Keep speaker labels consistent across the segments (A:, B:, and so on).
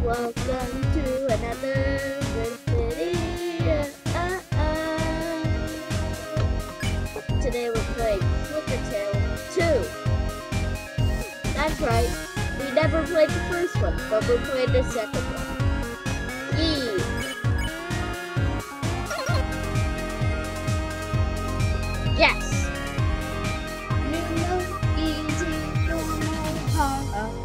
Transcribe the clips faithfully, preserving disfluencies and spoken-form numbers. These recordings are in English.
A: Welcome to another video. Uh, uh. Today we're playing Clickertale two. That's right, we never played the first one, but we played the second one. Yee! Yes! New note, easy, normal, hard.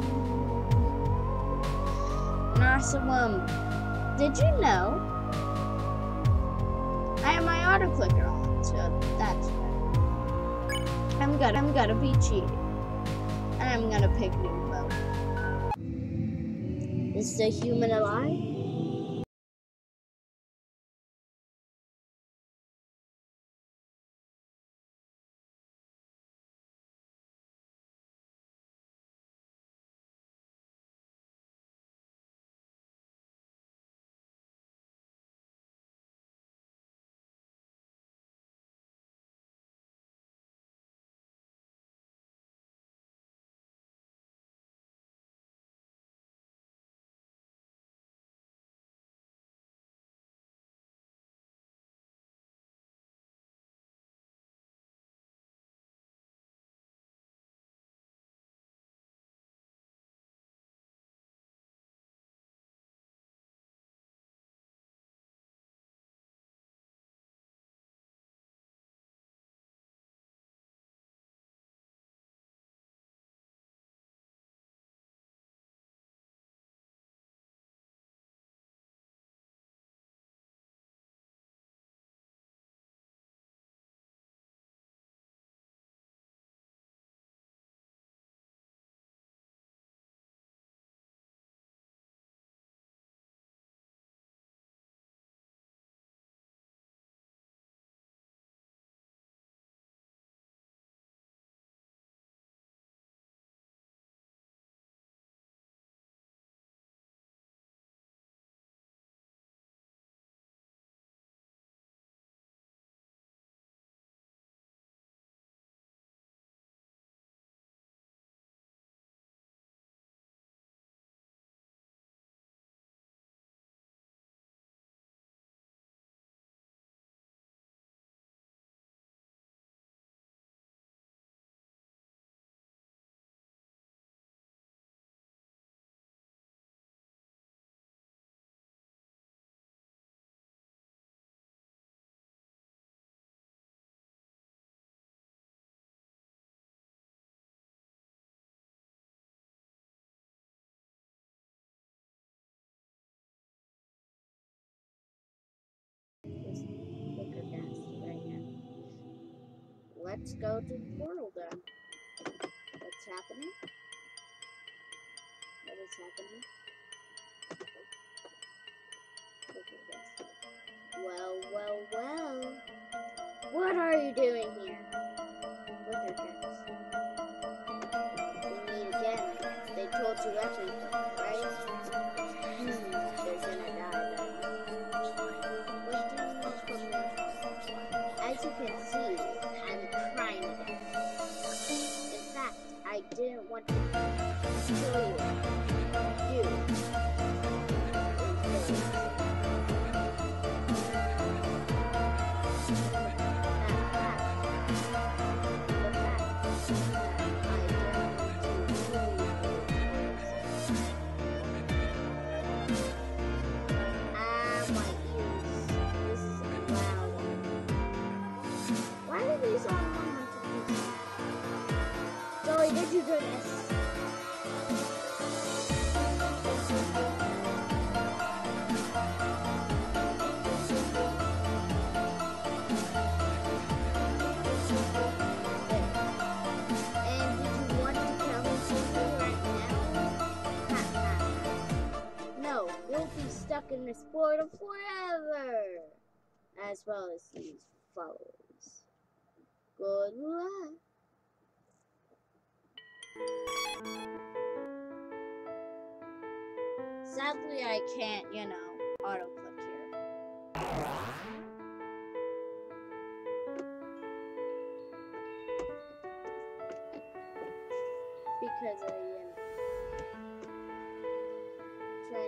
A: Awesome. Um, did you know I have my auto clicker on? So that's right. I'm gonna, I'm gonna be cheating, and I'm gonna pick new mode. Is the human alive? Let's go to the portal then. What's happening? What is happening? Look at this. Well, well, well. What are you doing here? Look at this. We meet again. They told you everything, right? Hmm, they're gonna die then. What do you know from this? As you can see, I'm crying again. In fact, I didn't want to kill you. You. Did you do this? And did you want to tell me something right now? No, you'll be stuck in this portal forever, as well as these followers. Good luck. Sadly, I can't, you know, auto-click here. Because I, you know, try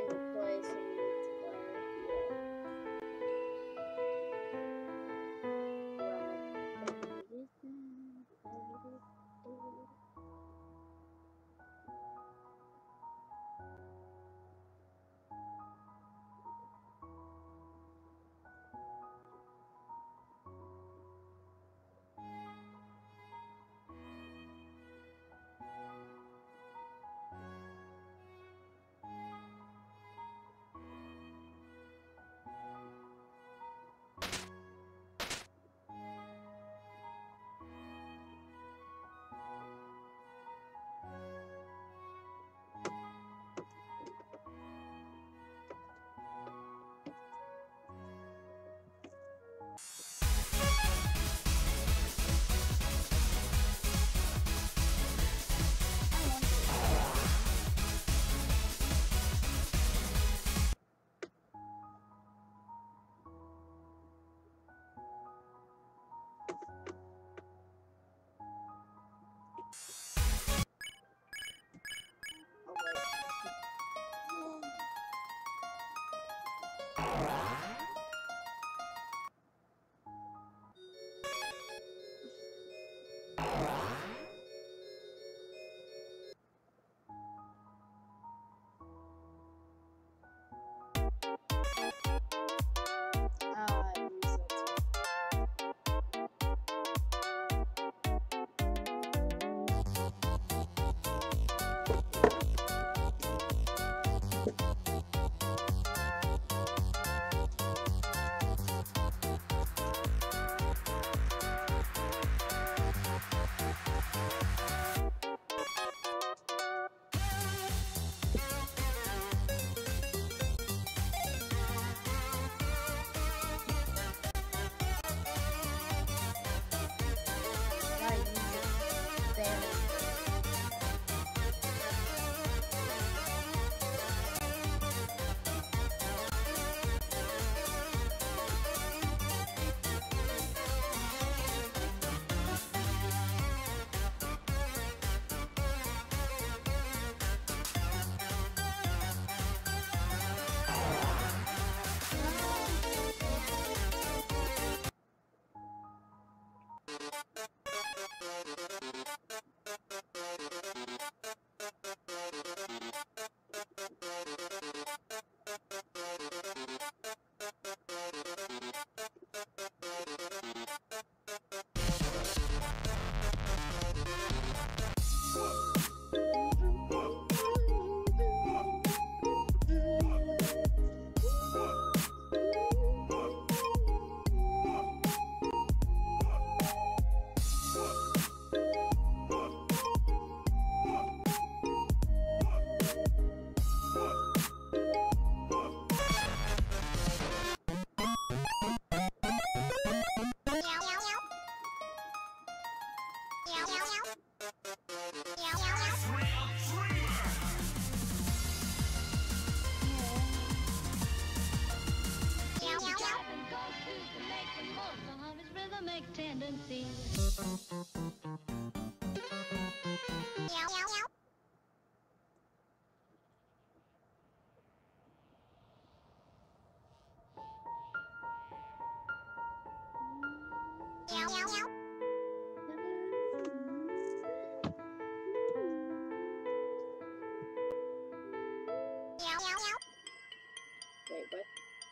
A: Wait, what?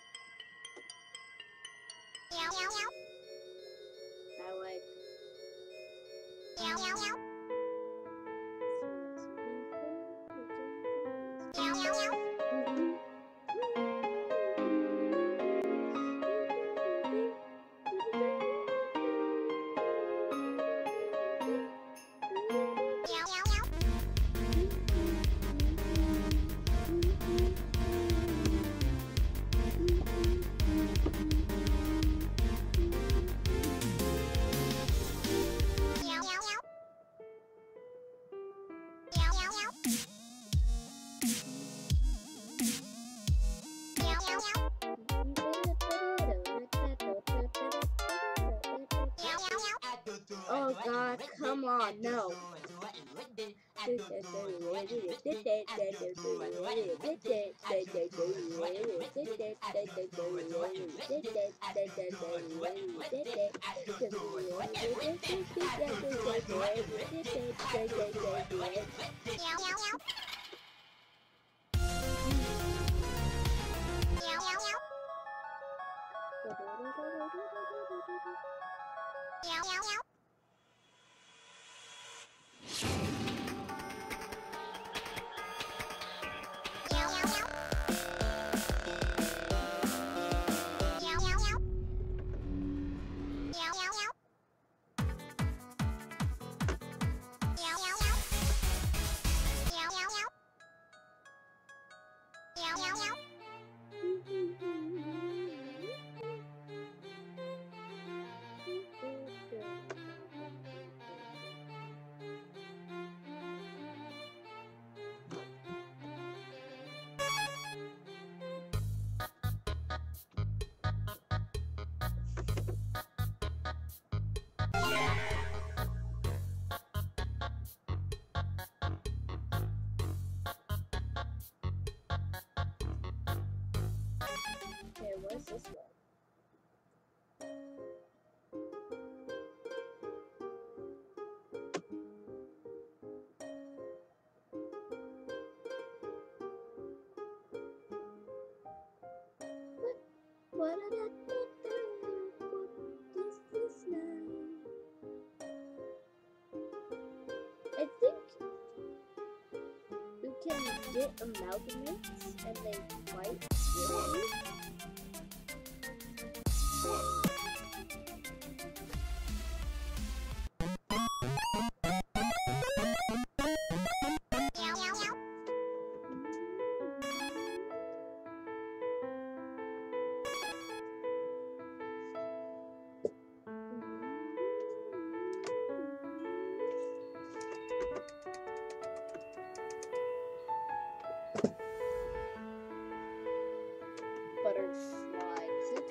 A: I like. Oh God, come on, no. where's this one? What, what did I do? What is this now? I think we can get amalgamates and then fight really. Butterfly click.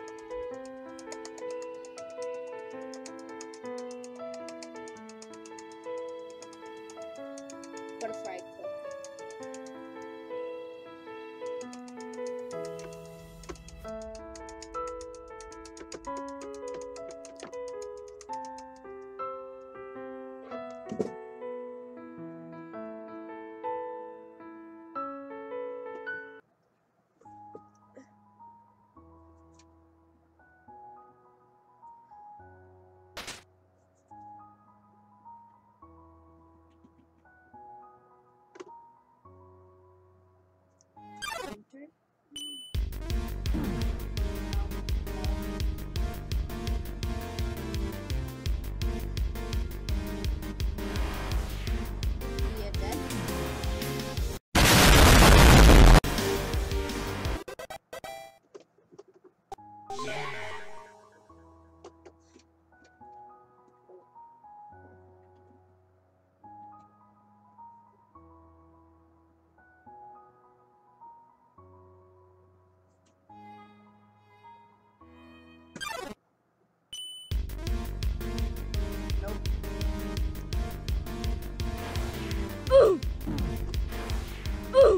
A: Butterfly click. Enter. Yeah, that. Ooh! Ooh!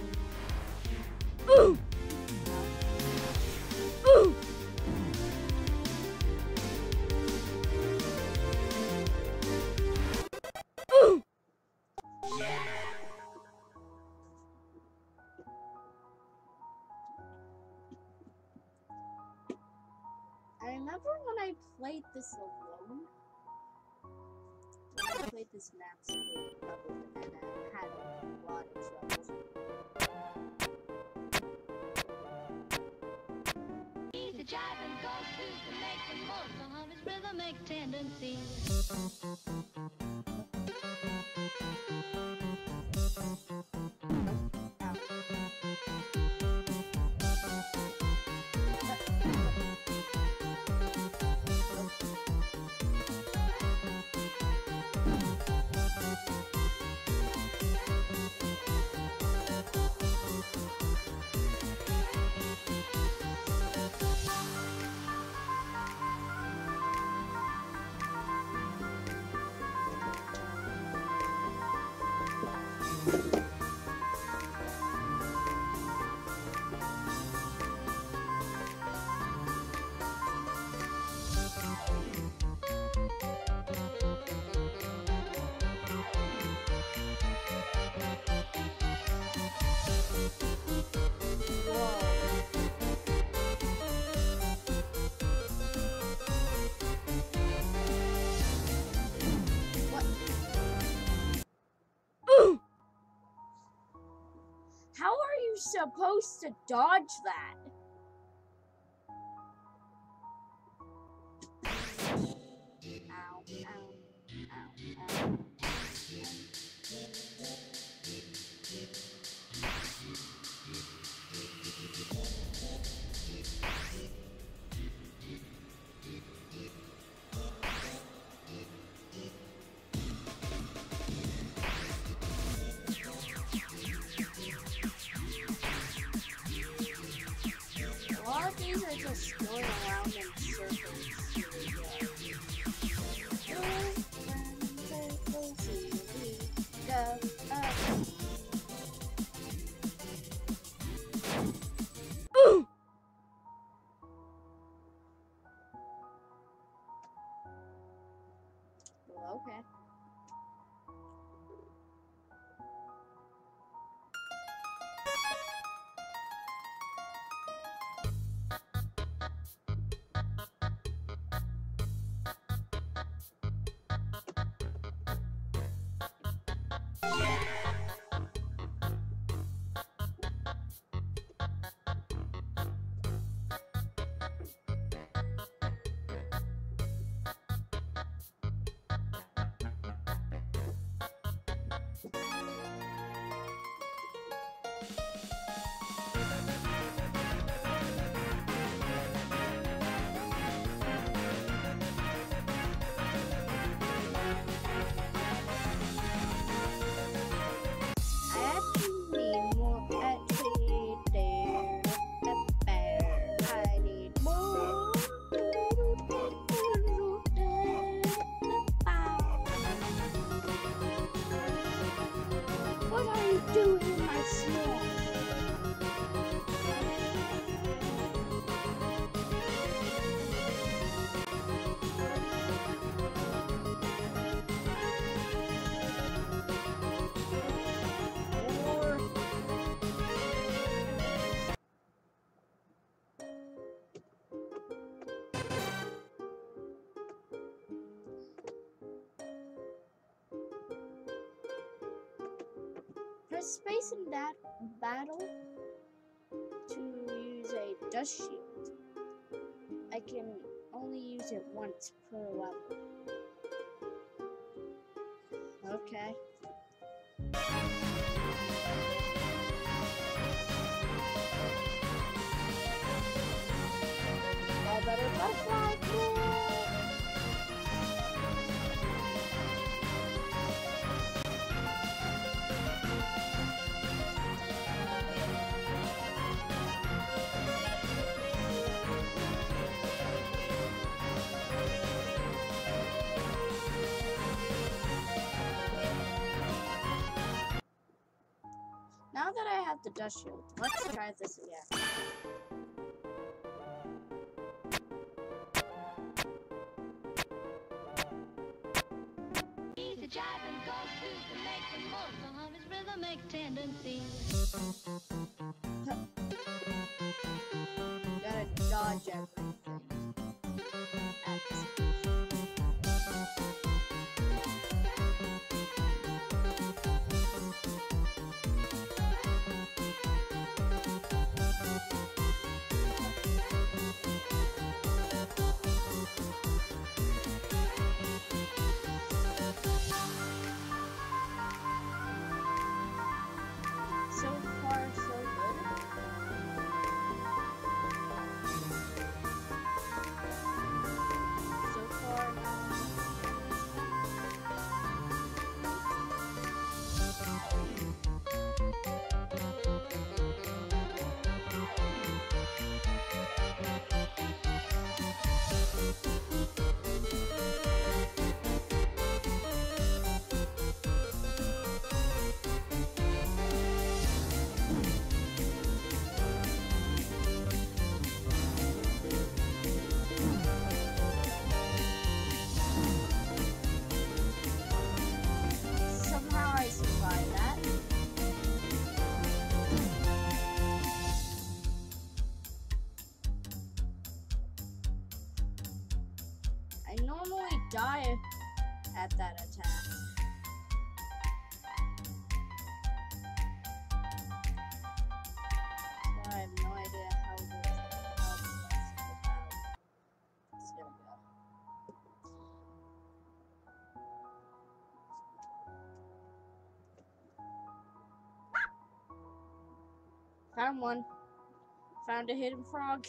A: Ooh! Ooh! Ooh! I remember when I played this alone. When I played this map single level and I had a lot of troubles.
B: He's a jiving goes to make the most of his rhythmic tendencies. How are you supposed to dodge that? Ow, ow, ow, ow.
A: Okay. Doing my song. Press space in that battle to use a dust shield. I can only use it once per level. Okay. I better butterfly quick. Now that I have the dust shield, let's try this again.
B: He's a jiving goes to to make the most of his rhythmic tendencies.
A: Gotta dodge everything. That's so far so good. So far somehow I survived that. I normally die at that attack. So I have no idea how this, how the rest of the battle is gonna go. Found one. Found a hidden frog.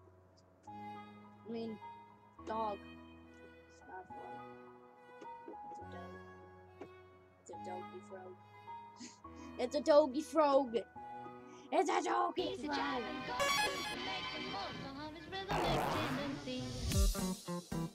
A: I mean, dog. It's not a frog. It's a dog. It's a doggy frog. It's a doggy frog. It's a doggy
B: He's a
A: frog.
B: jiving goes to to make the most of his rhythmic tendencies.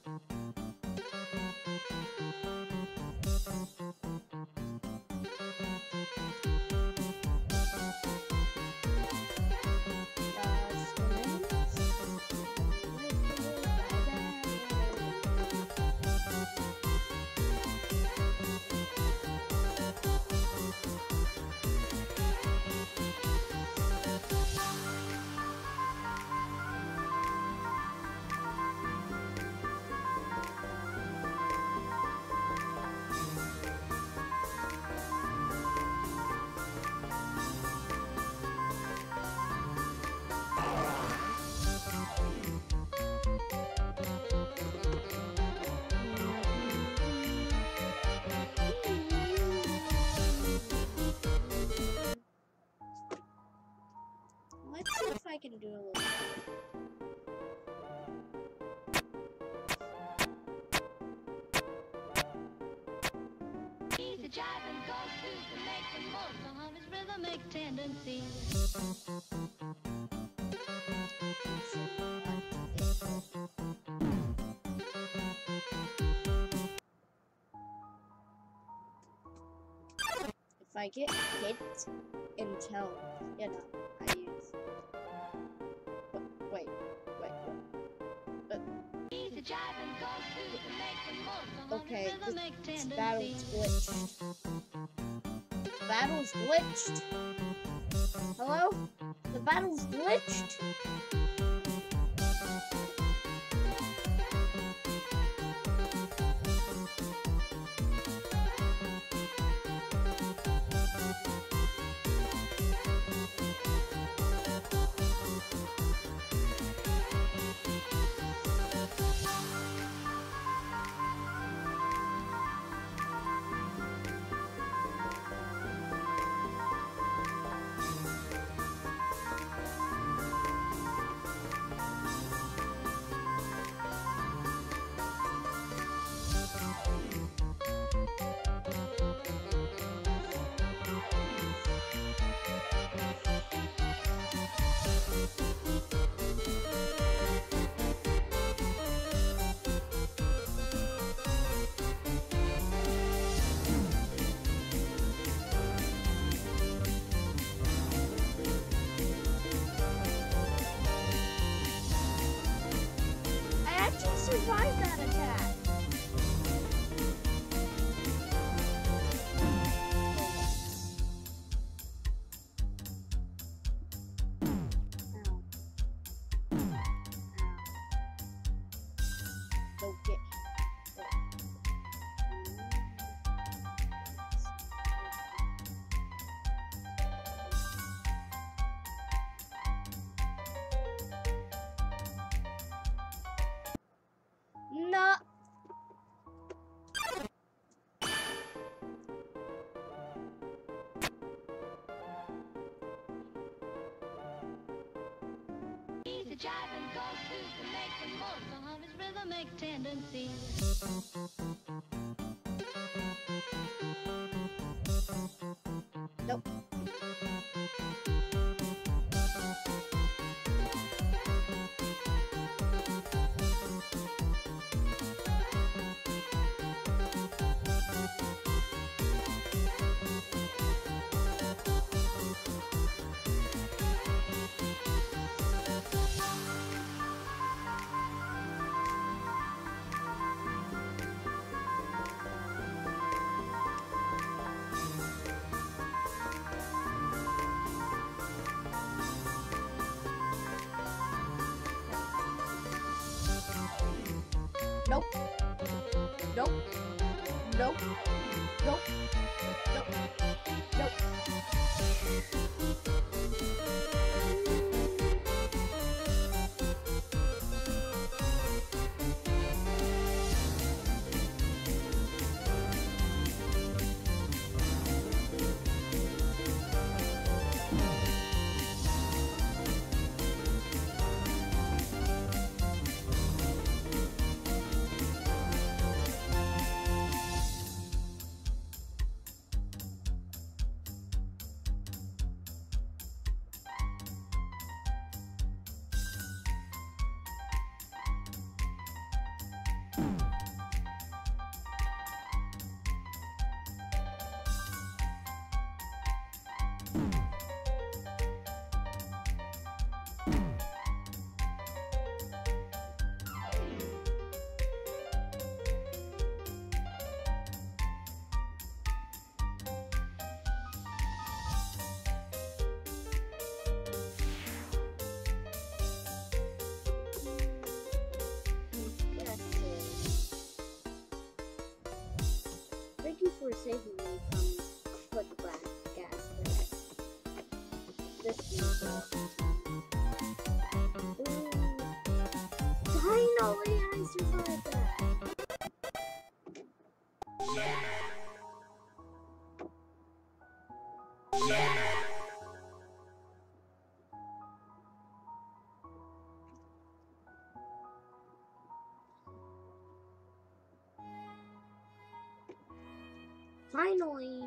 A: can do a little bit.
B: He's a jiving go to to make the most of his rhythmic tendencies.
A: If I get hit until, you know, I use. Wait, wait, wait. Uh,
B: He's a jiving go to to make the most of
A: okay,
B: his rhythmic
A: this
B: tendencies.
A: battle's glitched. Battle's glitched. Hello? The battle's glitched. Survive that attack. Ow. Ow. Don't get. No.
B: He's a jiving go to to make the most of his rhythmic tendencies.
A: Nope. Nope. Nope. Nope. Nope. Nope. Nope. Thank you for saving me from put the black gas there. This is finally I survived that.
B: Yeah. Yeah.
A: Finally.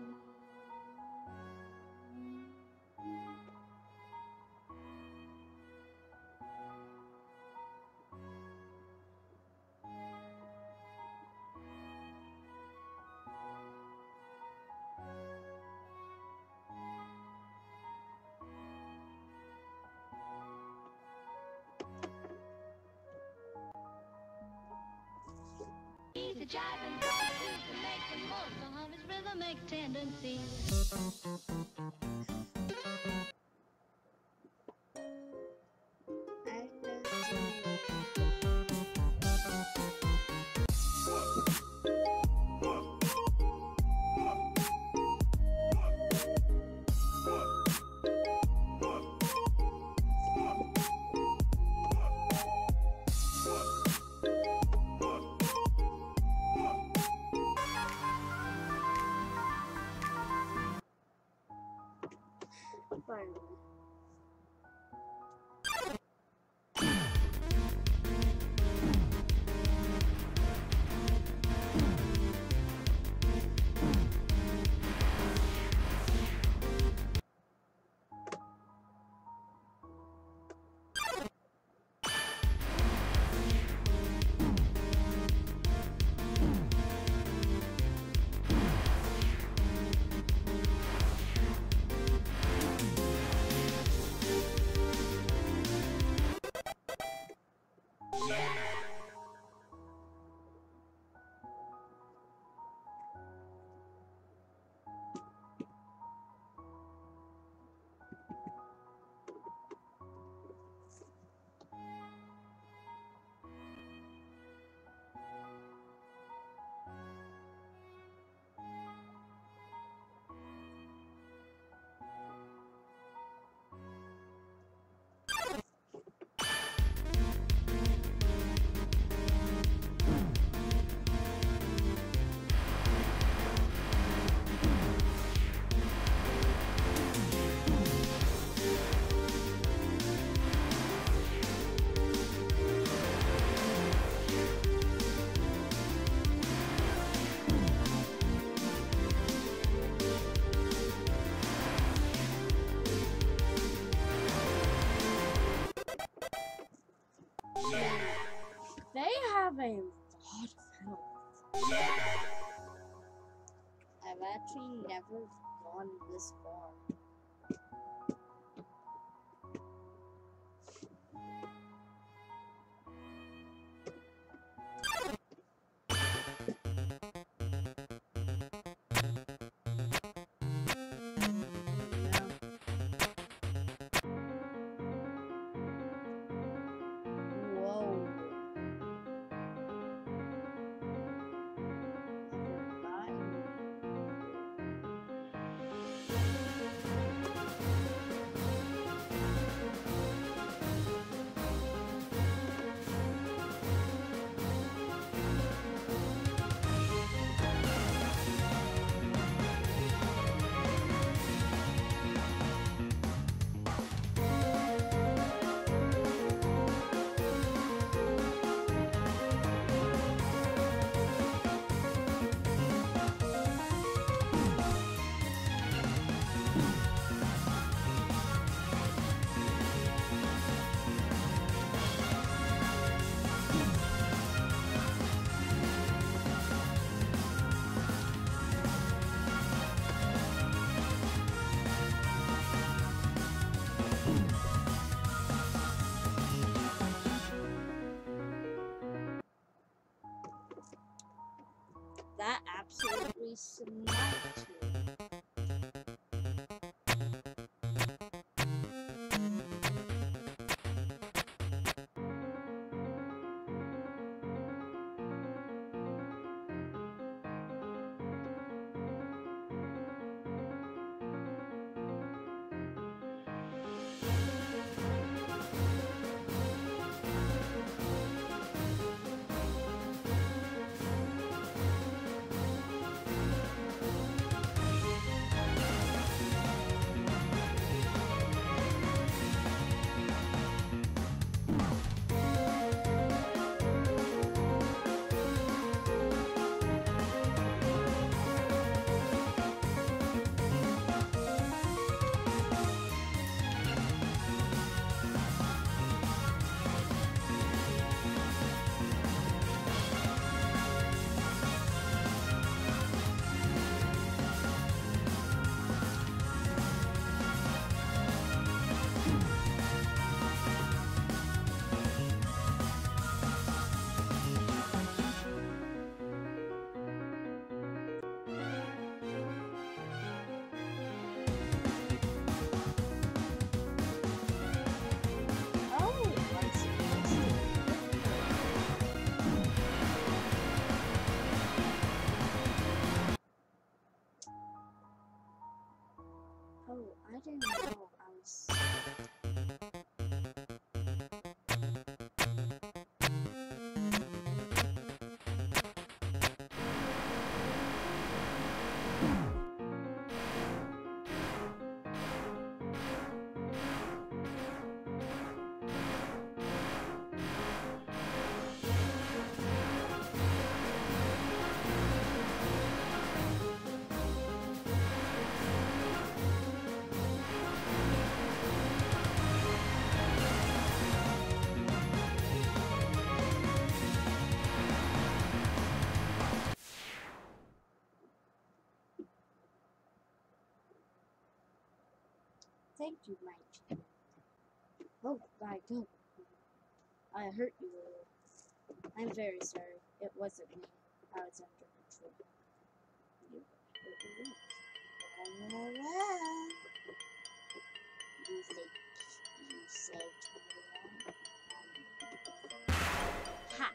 B: He's a jiving dog to make the most of his rhythmic tendencies.
A: Finally. They have a lot of health. I've actually never gone this far. Whoa. Never gotten. That absolutely smacked me. I didn't know I was. Thank you, my child. Oh, my God. I hurt you earlier. I'm very sorry. It wasn't me. I was under control. You hurt me. La, la, la. You think you saved me, yeah? Ha!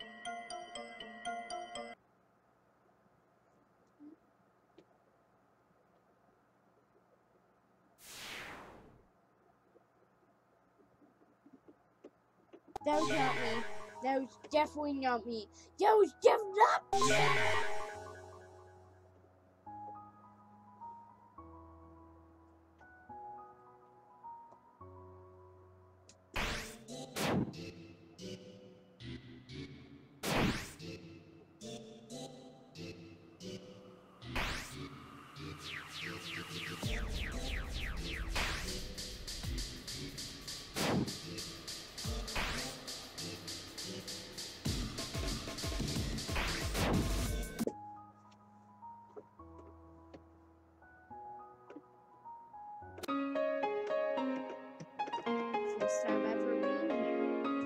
A: That was not me. That was definitely not me. That was definitely not me. First time ever being here.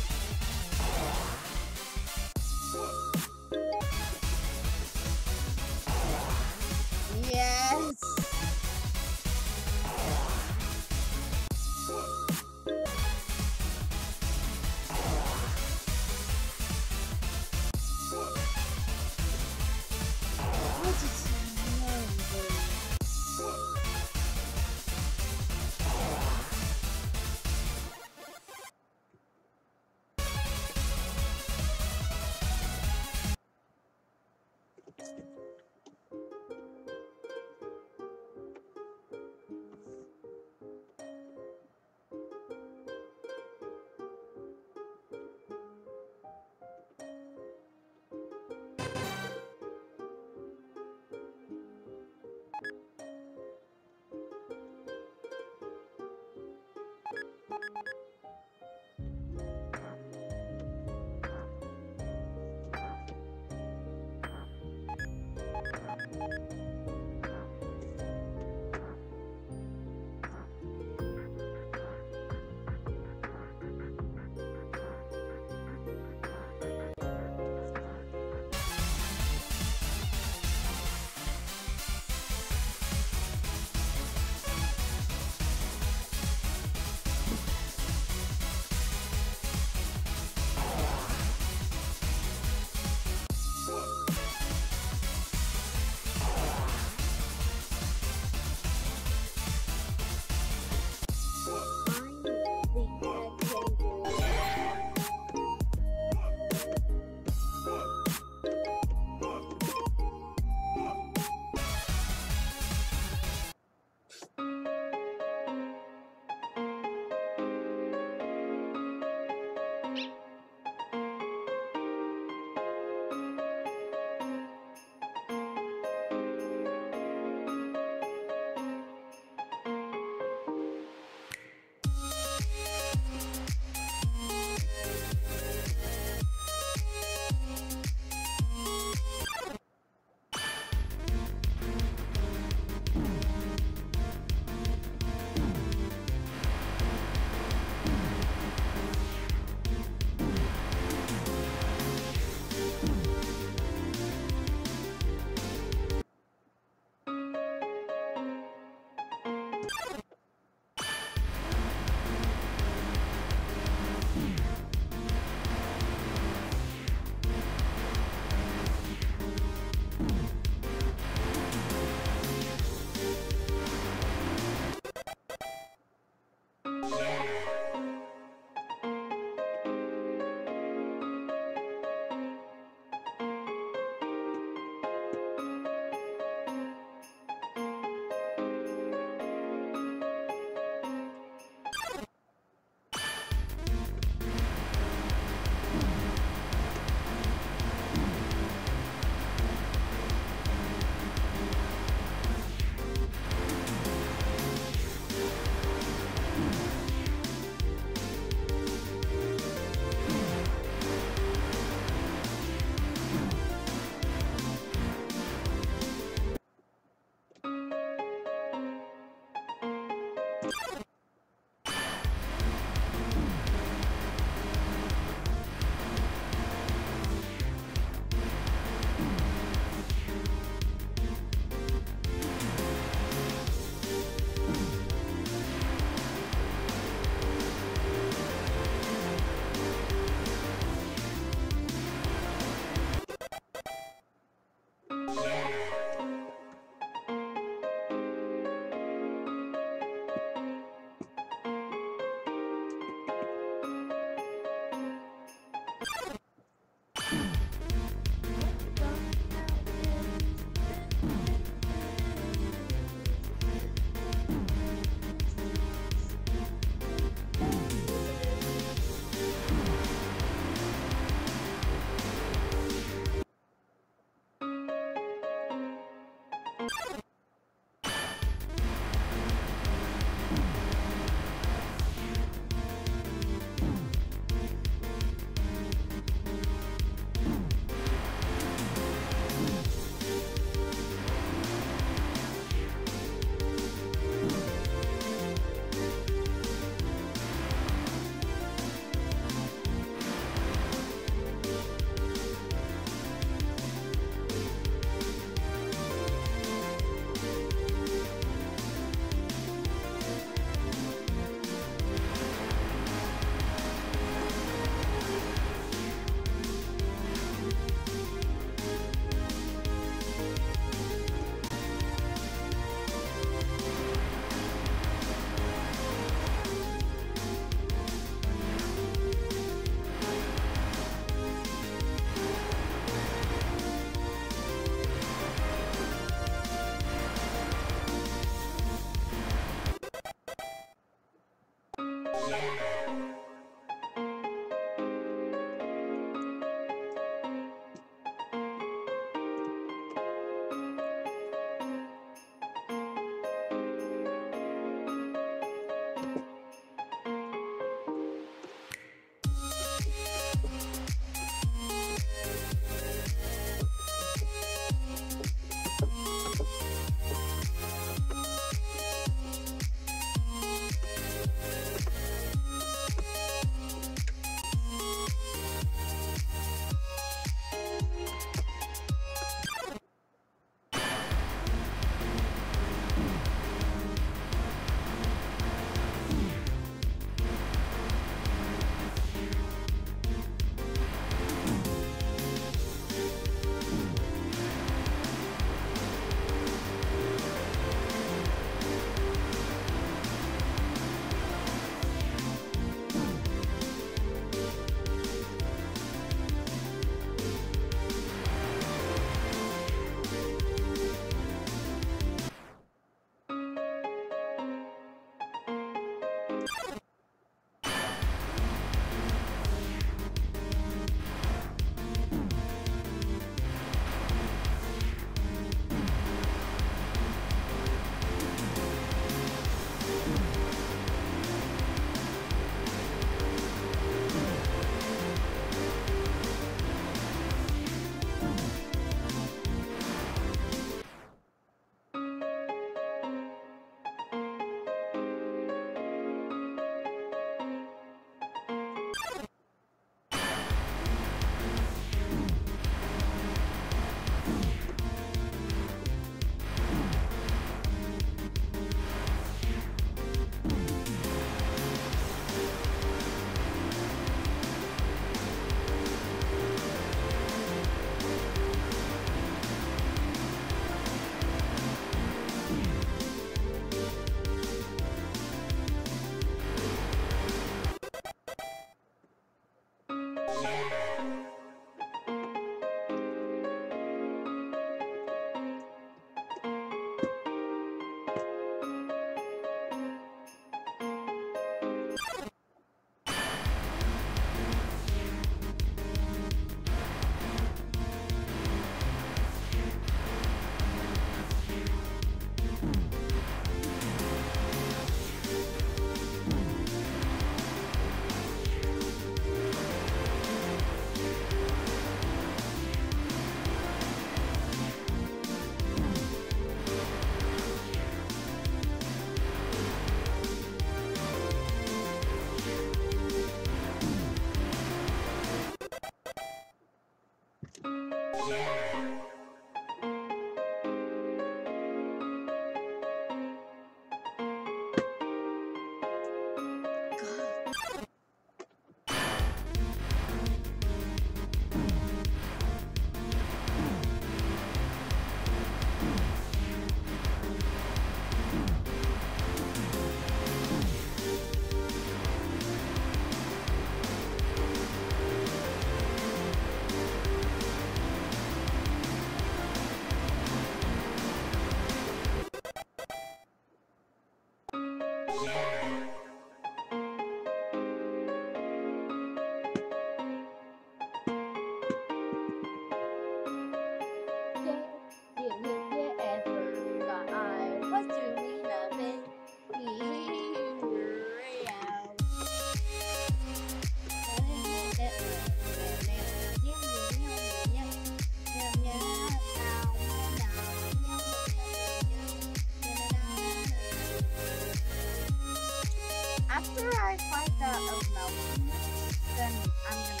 A: After I find out of mountains, then I'm gonna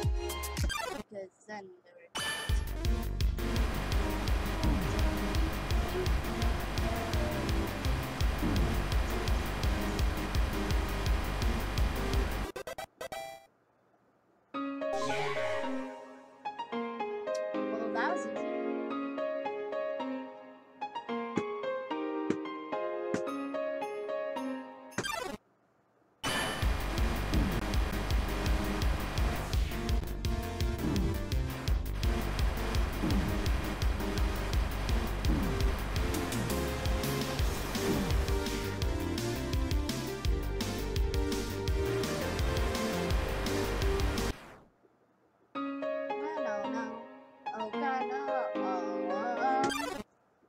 A: stop. Because then there Well, that was easy. No, no, no. Oh, God, no. Oh, um.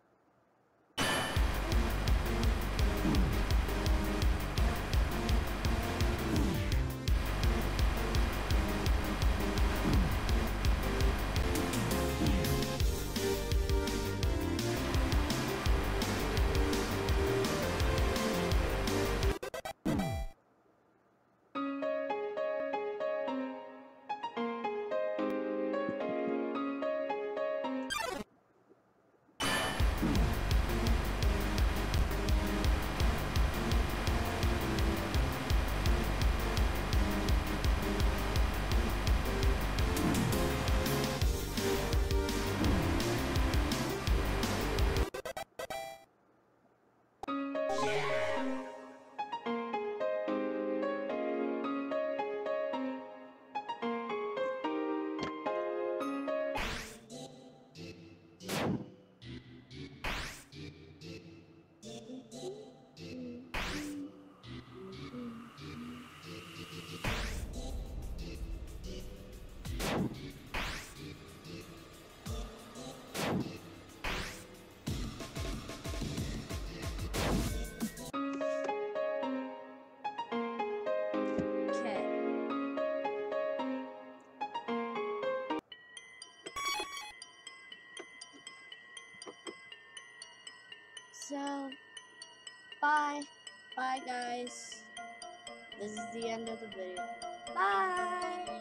A: So, bye. Bye, guys. This is the end of the video. Bye.